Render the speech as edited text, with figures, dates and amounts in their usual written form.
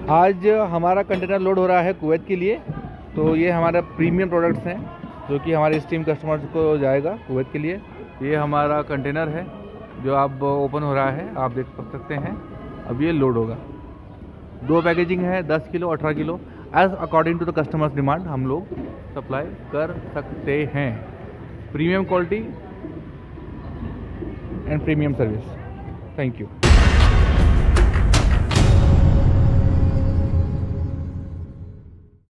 आज हमारा container load हो रहा है कुवैत के लिए। तो ये हमारे प्रीमियम प्रोडक्ट्स हैं जो कि हमारे स्टीम कस्टमर्स को जाएगा कुवैत के लिए। ये हमारा कंटेनर है जो आप ओपन हो रहा है, आप देख सकते हैं। अब ये लोड होगा। 2 पैकेजिंग है, 10 kilo 18 kilo, as according to the customers demand हम लोग सप्लाई कर सकते हैं। Premium quality and premium service. Thank you.